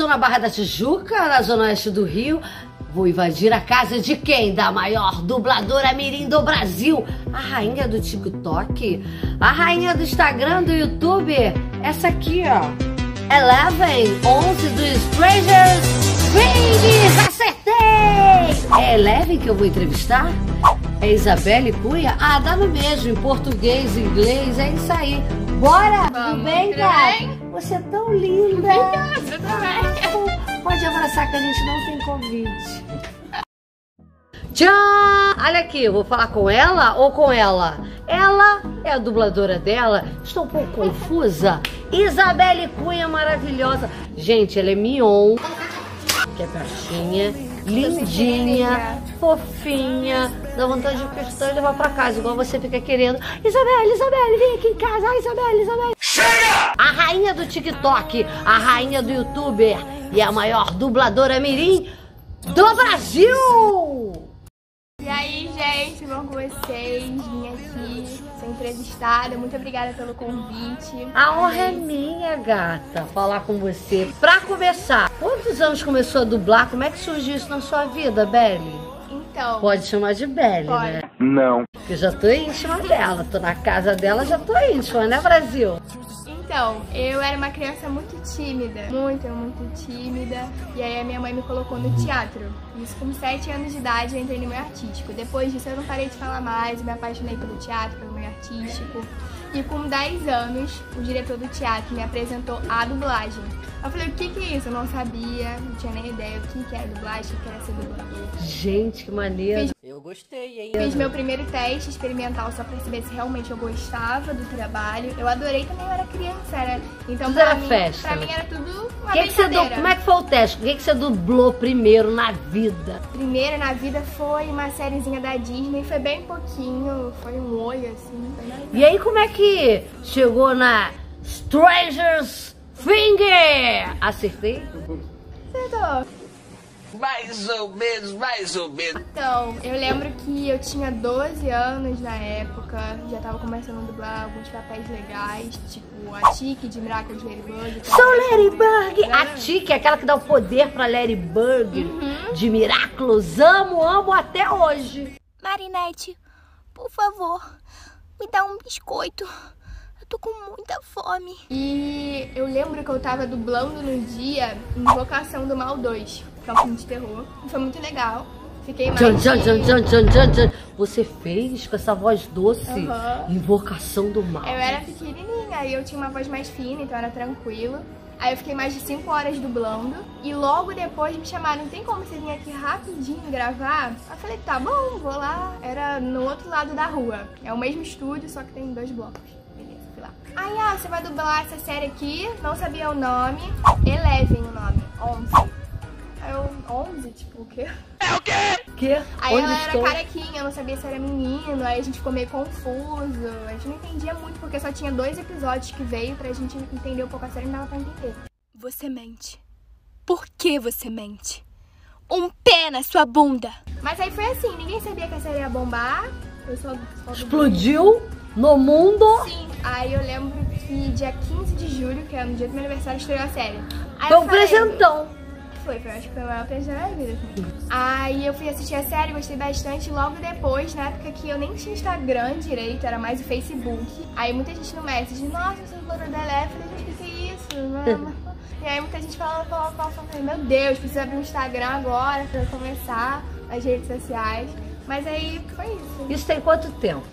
estou na Barra da Tijuca, na zona oeste do Rio. Vou invadir a casa de quem? Da maior dubladora mirim do Brasil. A rainha do TikTok, a rainha do Instagram, do YouTube. Essa aqui, ó. 11 do Stranger Things. Acertei! É Eleven que eu vou entrevistar? É Isabelle Cunha? Ah, dá no mesmo, em português, inglês, é isso aí. Bora! Tudo bem, cara? Você é tão linda. Você também. Pode abraçar que a gente não tem convite. Tchau! Olha aqui, eu vou falar com ela ou com ela? Ela é a dubladora dela. Estou um pouco confusa. Isabelle Cunha, maravilhosa. Gente, ela é Mion, que é baixinha, lindinha, fofinha. Dá vontade de pescar e levar pra casa, igual você fica querendo. Isabelle, vem aqui em casa. Ah, Isabelle. Chega! A rainha do TikTok, a rainha do YouTuber e a maior dubladora mirim do Brasil! E aí, gente, tudo bom com vocês? Vim aqui ser entrevistada. Muito obrigada pelo convite. A honra é minha, gata, falar com você. Pra começar, quantos anos começou a dublar? Como é que surgiu isso na sua vida, Belly? Então... Pode chamar de Belly, pode, né? Não. Porque eu já tô íntima dela. Tô na casa dela, já tô íntima, né, Brasil? Então, eu era uma criança muito tímida, muito tímida, e aí a minha mãe me colocou no teatro. Isso com 7 anos de idade eu entrei no meio artístico. Depois disso eu não parei de falar mais, eu me apaixonei pelo teatro, pelo meio artístico. E com 10 anos, o diretor do teatro me apresentou a dublagem. Eu falei, o que é isso? Eu não sabia, não tinha nem ideia o que era dublagem, o que era ser dublador. Gente, que maneiro. Eu gostei, hein? Fiz meu primeiro teste experimental só pra saber se realmente eu gostava do trabalho. Eu adorei também, eu era criança, né? Então tudo pra era mim, festa. Pra mim era tudo uma brincadeira. Como é que foi o teste? O que você dublou primeiro na vida? Primeiro na vida foi uma sériezinha da Disney, foi bem pouquinho, foi um oi assim. E aí como é que chegou na Stranger Things? Acertei? Acertou. Mais ou menos. Então, eu lembro que eu tinha 12 anos na época, já tava começando a dublar alguns papéis legais, tipo a Tiki de Miracle de Ladybug. Sou Ladybug! A Tiki, aquela que dá o poder pra Ladybug de Miraculous. Amo até hoje. Marinette, por favor, me dá um biscoito. Eu tô com muita fome. E eu lembro que eu tava dublando no dia Invocação do Mal 2, que é um filme de terror. Foi muito legal. Fiquei mais... Você fez com essa voz doce? Invocação do Mal. Eu era pequenininha e eu tinha uma voz mais fina, então era tranquilo. Aí eu fiquei mais de 5 horas dublando. E logo depois me chamaram, tem como você vir aqui rapidinho gravar? Eu falei, tá bom, vou lá. Era no outro lado da rua. É o mesmo estúdio, só que tem 2 blocos. Beleza, fui lá. Aí, você vai dublar essa série aqui, não sabia o nome. Eleven o nome, 11. Aí eu, 11? Tipo, o quê? É o quê? Aí ela era carequinha, eu não sabia se era menino, aí a gente ficou meio confuso. A gente não entendia muito, porque só tinha 2 episódios que veio pra gente entender um pouco a série e não dava pra entender. Você mente. Por que você mente? Um pé na sua bunda. Mas aí foi assim, ninguém sabia que a série ia bombar. Eu só explodiu no mundo. Sim, aí eu lembro que dia 15 de julho, que é no dia do meu aniversário, estreou a série. Aí foi um presentão. Acho que foi o maior presente da minha vida. Aí eu fui assistir a série, gostei bastante. Logo depois, na época que eu nem tinha Instagram direito, era mais o Facebook. Aí muita gente no Messenger, nossa, eu sou dublador da Eleven. Eu falei, gente, o que é isso? E aí muita gente falava, meu Deus, preciso abrir um Instagram agora pra começar as redes sociais. Mas aí foi isso. Isso tem quanto tempo?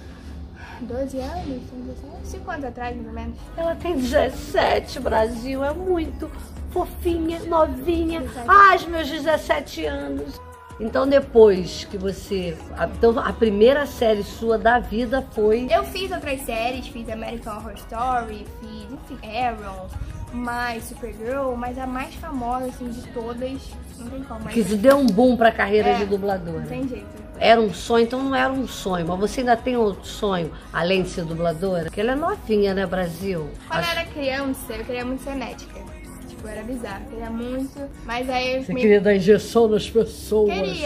12 anos? 5 anos atrás, mais ou menos. Ela tem 17, Brasil, é muito fofinha, novinha. Ai, meus 17 anos. Então depois que você... Então a primeira série sua da vida foi... Eu fiz outras séries, fiz American Horror Story, fiz Arrow, mais Supergirl, mas a mais famosa, assim, de todas, não tem como. Que deu um boom pra carreira de dubladora. Não tem jeito. Era um sonho, então não era um sonho. Mas você ainda tem outro sonho, além de ser dubladora? Porque ela é novinha, né, Brasil? Quando eu era criança, eu queria muito ser médica. Tipo, era bizarro, eu queria muito. Mas aí... Você queria dar injeção nas pessoas? Queria.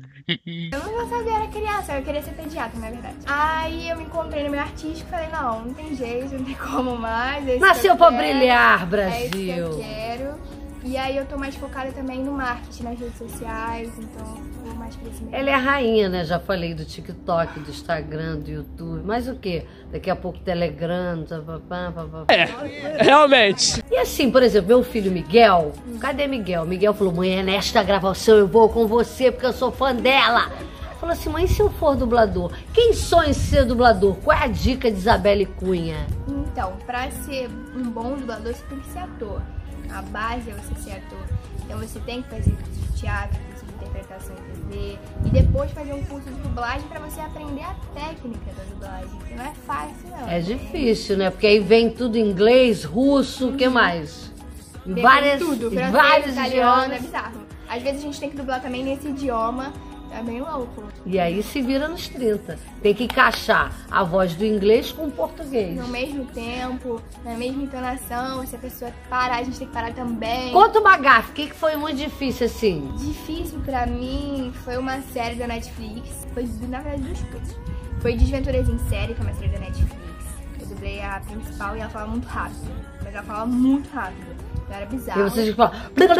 Eu não sabia, era criança, eu queria ser pediatra, na verdade. Aí eu me encontrei no meu artístico e falei, não tem jeito, não tem como mais. Nasceu pra brilhar, Brasil. É isso que eu quero. E aí eu tô mais focada também no marketing, nas redes sociais, então vou mais pra esse meio. Ela é a rainha, né? Já falei do TikTok, do Instagram, do YouTube. Mas o quê? Daqui a pouco Telegram, papapá. Realmente. E assim, por exemplo, meu filho Miguel, cadê Miguel? Miguel falou, mãe, nesta gravação eu vou com você porque eu sou fã dela. Falou assim, mãe, se eu for dublador? Quem sonha em ser dublador? Qual é a dica de Isabelle Cunha? Então, pra ser um bom dublador, você tem que ser ator. A base é você ser ator. Então você tem que fazer curso de teatro, curso de interpretação em TV e depois fazer um curso de dublagem pra você aprender a técnica da dublagem, que não é fácil, não. É difícil, né? Porque aí vem tudo em inglês, russo, o que mais? Tudo, francês, vários italiano, é idiomas. bizarro. Às vezes a gente tem que dublar também nesse idioma, é bem louco. E aí se vira nos 30. Tem que encaixar a voz do inglês com o português. No mesmo tempo, na mesma entonação, se a pessoa parar, a gente tem que parar também. Conta uma gafe, o que foi muito difícil assim? Difícil pra mim foi uma série da Netflix, foi na verdade duas coisas. Foi Desventuras em Série, que é uma série da Netflix. Eu dublei a principal e ela falava muito rápido, mas ela falava muito rápido. Então era bizarro. E você fala...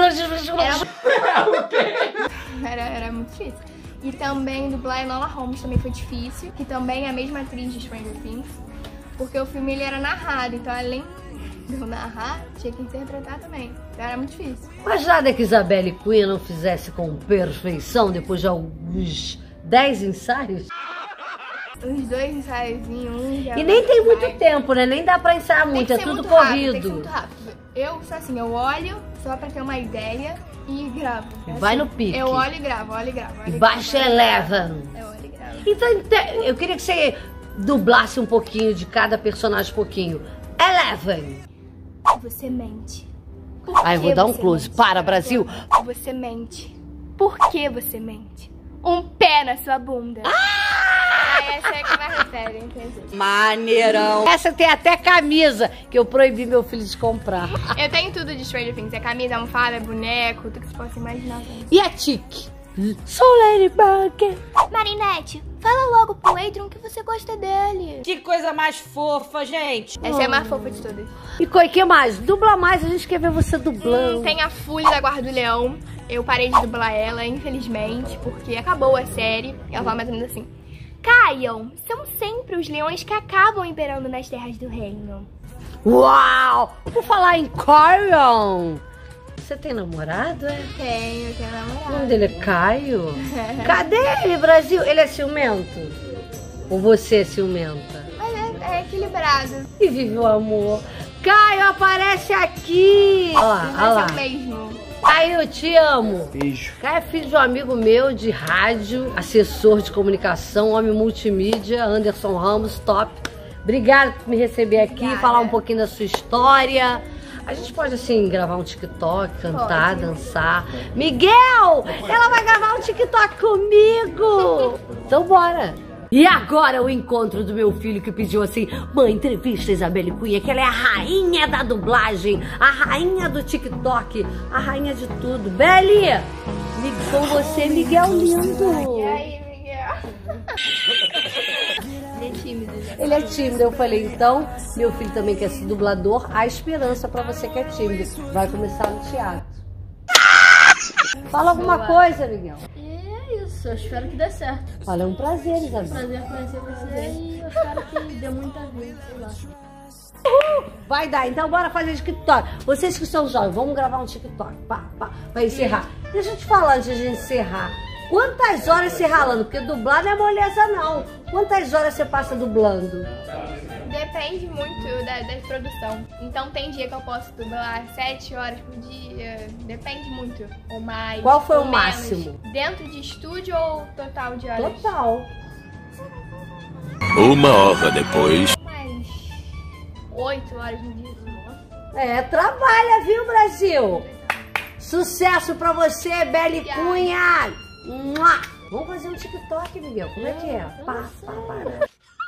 Era muito difícil. E também dublar Enola Holmes também foi difícil, que também é a mesma atriz de Stranger Things, porque o filme ele era narrado, então além de eu narrar, tinha que interpretar também. Então era muito difícil. Mas nada que Isabelle Cunha não fizesse com perfeição depois de alguns 10 ensaios? Uns 2 ensaios, já. E nem tem muito tempo, né? Nem dá pra ensaiar muito, é tudo corrido. Tem que ser muito rápido. Eu sou assim, eu olho só pra ter uma ideia e gravo. É Vai assim, no pique. Eu olho e gravo, olho e gravo. E baixa Eleven. Eu olho e gravo. Então, eu queria que você dublasse um pouquinho de cada personagem, um pouquinho. Eleven. Você mente. Aí eu vou dar um close. Para, Brasil. Você mente. Por que você mente? Um pé na sua bunda. Essa é a que mais refere, entendeu? Maneirão. Essa tem até camisa que eu proibi meu filho de comprar. Eu tenho tudo de Stranger Things. É camisa, almofada, boneco, tudo que você possa imaginar também. E a Tique? Sou Ladybug. Marinette, fala logo pro Adrian que você gosta dele. Que coisa mais fofa, gente. Essa é a mais fofa de todas. E o que mais? Dubla mais, a gente quer ver você dublando. Tem a Fully da Guarda do Leão. Eu parei de dublar ela, infelizmente, porque acabou a série. Ela fala mais ou menos assim. Caiam, são sempre os leões que acabam imperando nas terras do reino. Uau! Por falar em Corion, você tem namorado, é? Tenho O namorado. nome dele é Caio? Cadê ele, Brasil? Ele é ciumento? Ou você é ciumenta? Mas é equilibrado. E vive o amor. Caio, aparece aqui! Ó lá, ó lá. Mas é o mesmo. Caio, eu te amo. Beijo. Caio é filho de um amigo meu de rádio, assessor de comunicação, homem multimídia, Anderson Ramos, top. Obrigada por me receber aqui, Obrigada. falar um pouquinho da sua história. A gente pode, assim, gravar um TikTok, cantar, dançar. Miguel, ela vai gravar um TikTok comigo. Então bora. E agora o encontro do meu filho que pediu assim, mãe, entrevista a Isabelle Cunha, que ela é a rainha da dublagem, a rainha do TikTok, a rainha de tudo. Beli, com você, Miguel lindo. E aí, Miguel? Ele é tímido, já. Ele é tímido, eu falei, então, meu filho também quer ser dublador, há esperança pra você que é tímido. Vai começar no teatro. Fala alguma coisa, Miguel. É isso, eu espero que dê certo. Olha, é um prazer, Isabelle. Prazer conhecer você e eu espero que dê muita vida, sei lá. Vai dar, então bora fazer TikTok. Vocês que são jovens, vamos gravar um TikTok. Pá, pá, vai encerrar. Deixa eu te falar antes de encerrar. Quantas horas você ralando? Porque dublar não é moleza, não. Quantas horas você passa dublando? Depende muito da produção. Então tem dia que eu posso dublar 7 horas por dia. Depende muito. Ou mais. Qual foi ou o menos. máximo? Dentro de estúdio ou total de horas? Total. 1 hora depois. Mais 8 horas no dia. É, trabalha, viu, Brasil? Sucesso pra você, Beli Cunha. Mua. Vamos fazer um TikTok, Miguel. Como é que é? Pá, pá, pá.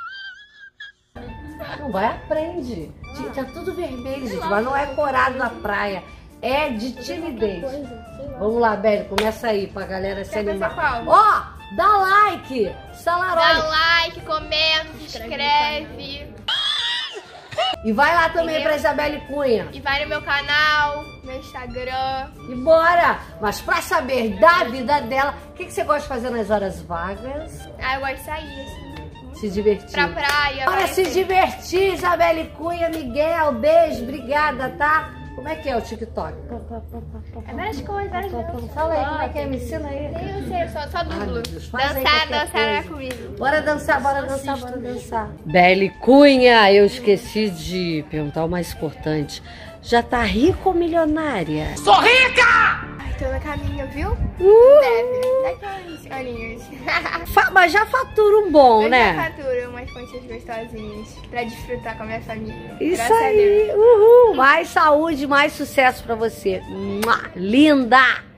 Não vai, aprende. Tá tudo vermelho, gente, mas não é corado na praia. É de timidez. Vamos lá, Beli, começa aí pra galera se Quer começar animar. qual? Ó, dá like. Salarone. Dá like, comenta, se inscreve. E vai lá também pra Isabelle Cunha. E vai no meu canal, meu Instagram. E bora! Mas pra saber da vida dela, o que você gosta de fazer nas horas vagas? Ah, eu gosto de sair, assim. Se divertir. Pra praia. Bora se divertir, Isabelle Cunha, Miguel, beijo, obrigada, tá? Como é que é o TikTok? É várias coisas, várias coisas. Fala aí, como é que é? Me ensina aí. Nem eu sei, só dublo. Faz aí Dançar qualquer é coisa. comigo. Bora dançar, bora dançar, bora dançar. Belle Cunha, eu esqueci de perguntar o mais importante. Já tá rica ou milionária? Sou rica! Ai, tô no caminho, viu? Deve. Daqui a uns aninhos. Mas já fatura um bom, Eu né? já faturo umas quantias gostosinhas pra desfrutar com a minha família. Isso Graças a aí, Deus. uhul. Mais saúde, mais sucesso pra você. Mua. Linda!